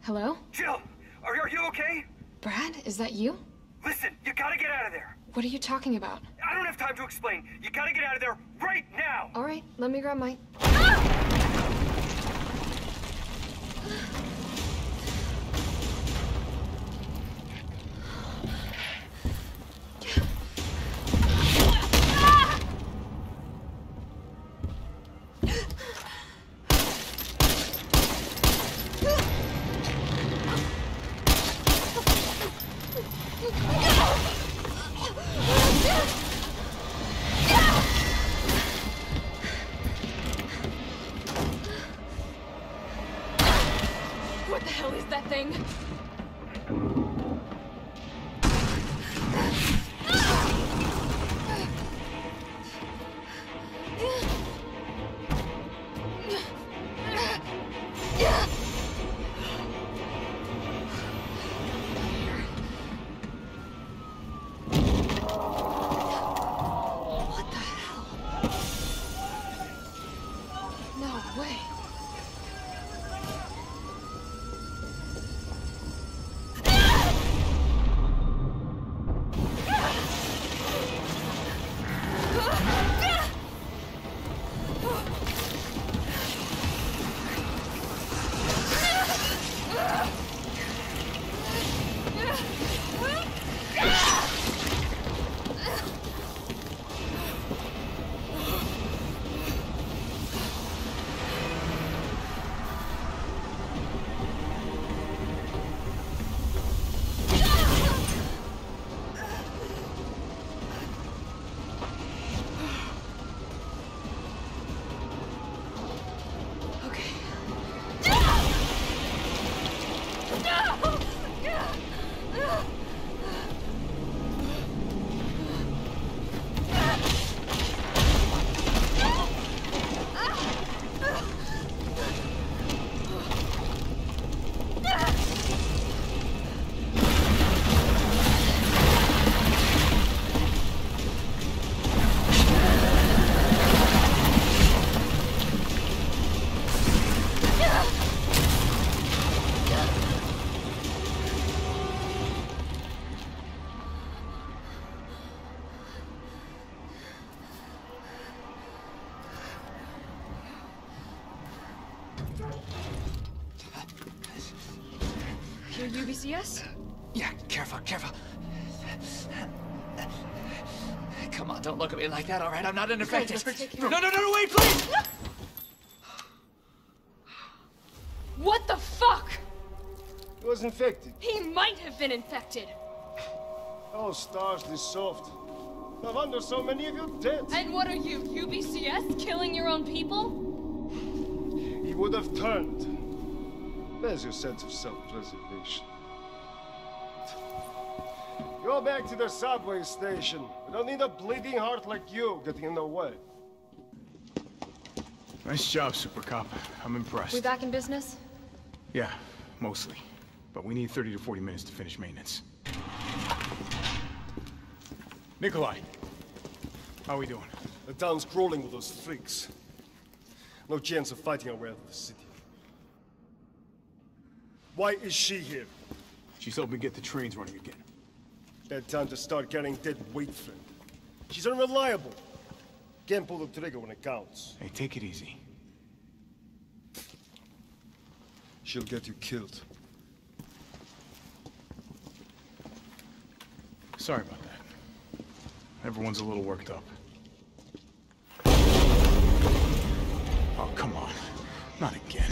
Hello? Jill, are you okay? Brad, is that you? Listen, you gotta get out of there. What are you talking about? I don't have time to explain. You gotta get out of there right now. All right, let me grab my... What the hell is that thing? What the hell? No way. You're UBCS? Yeah, careful. Come on, don't look at me like that, all right? I'm not infected. No, wait, please! What the fuck? He was infected. He might have been infected. Oh, stars, this soft. No wonder so many of you dead. And what are you, UBCS? Killing your own people? He would have turned. There's your sense of self-preservation. Go back to the subway station. We don't need a bleeding heart like you getting in the way. Nice job, Super Cop. I'm impressed. We back in business? Yeah, mostly. But we need 30 to 40 minutes to finish maintenance. Nikolai, how are we doing? The town's crawling with those freaks. No chance of fighting our way out of the city. Why is she here? She's helping get the trains running again. Bad time to start carrying dead weight, friend. She's unreliable. Can't pull the trigger when it counts. Hey, take it easy. She'll get you killed. Sorry about that. Everyone's a little worked up. Oh, come on. Not again.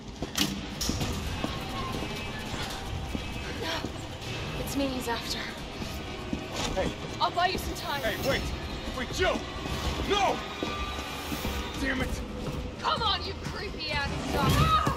It's me he's after. Hey. I'll buy you some time. Hey, wait! Wait, Jill! No! Damn it! Come on, you creepy ass dog!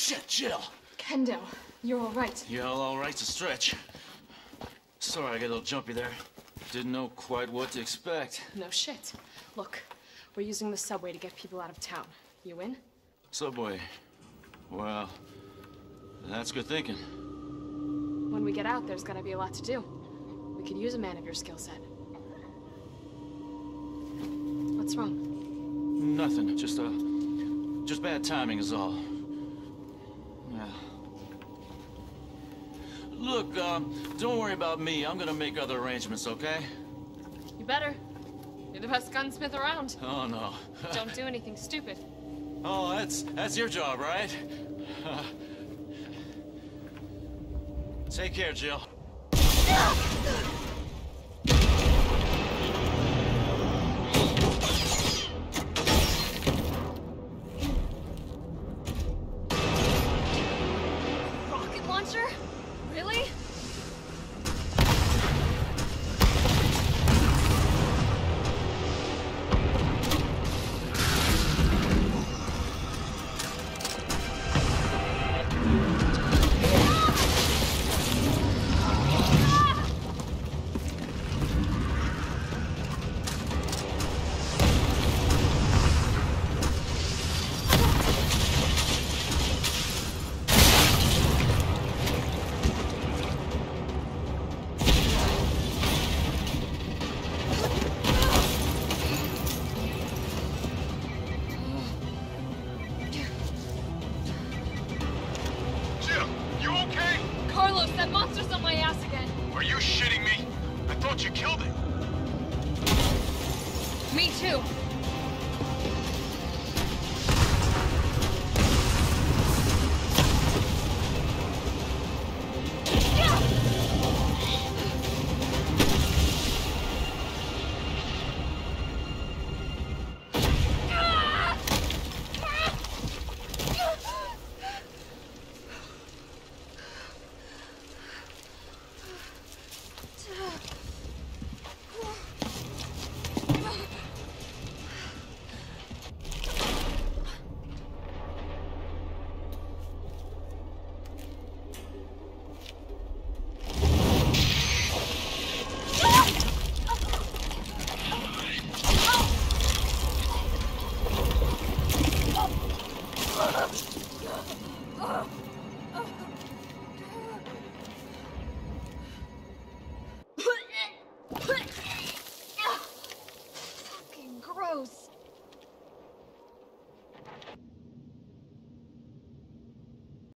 shit, Jill! Kendo, you're all right. Yeah, all right's a stretch. Sorry I got a little jumpy there. Didn't know quite what to expect. No shit. Look, we're using the subway to get people out of town. You in? Subway. Well, that's good thinking. When we get out, there's gonna be a lot to do. We could use a man of your skill set. What's wrong? Nothing. Just bad timing is all. Yeah. Look, don't worry about me. I'm gonna make other arrangements, okay? You better. You're the best gunsmith around. Oh, no. Don't do anything stupid. Oh, that's your job, right? Take care, Jill. Rocket launcher? Really? Carlos, that monster's on my ass again. Are you shitting me? I thought you killed it. Me too.